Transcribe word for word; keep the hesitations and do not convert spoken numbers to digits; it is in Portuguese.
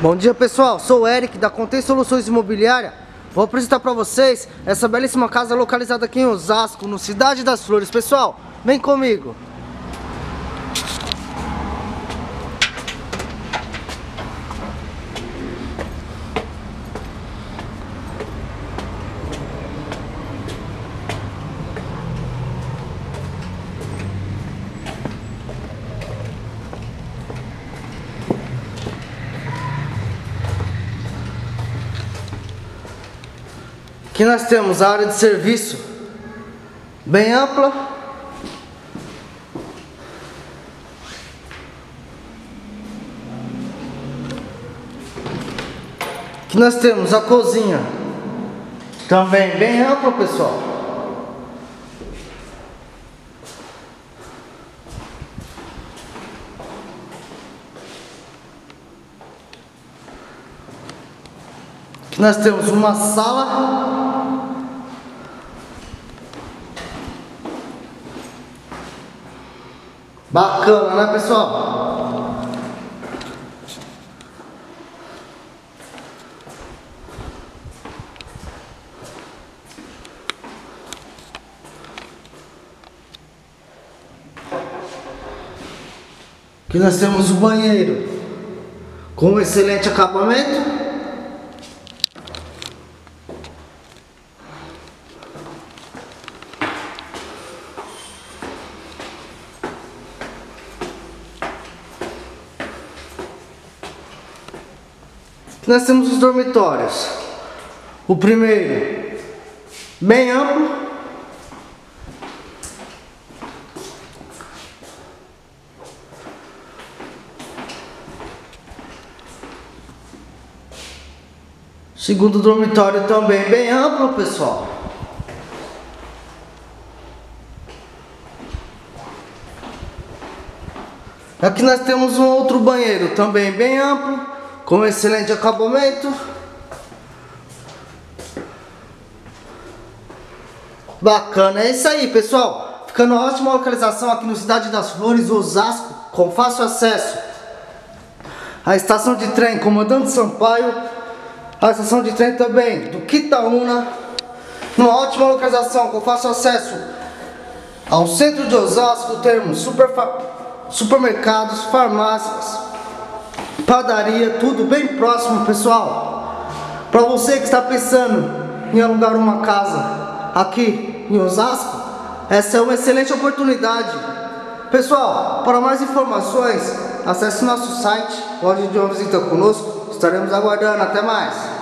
Bom dia, pessoal, sou o Eric da Contei Soluções Imobiliária. Vou apresentar para vocês essa belíssima casa localizada aqui em Osasco, no Cidade das Flores. Pessoal, vem comigo. Aqui nós temos a área de serviço bem ampla. Aqui nós temos a cozinha também bem ampla, pessoal. Aqui nós temos uma sala. Bacana, né, pessoal? Aqui nós temos o banheiro com um excelente acabamento. Nós temos os dormitórios. O primeiro, bem amplo. Segundo dormitório também bem amplo, pessoal. Aqui nós temos um outro banheiro também bem amplo, com excelente acabamento. Bacana, é isso aí, pessoal. Ficando uma ótima localização aqui no Cidade das Flores, Osasco, com fácil acesso à estação de trem Comandante Sampaio, a estação de trem também do Quitaúna. Numa ótima localização com fácil acesso ao centro de Osasco. Temos super supermercados, farmácias, padaria, tudo bem próximo, pessoal. Para você que está pensando em alugar uma casa aqui em Osasco, essa é uma excelente oportunidade. Pessoal, para mais informações, acesse nosso site, pode dar uma visita conosco, estaremos aguardando. Até mais.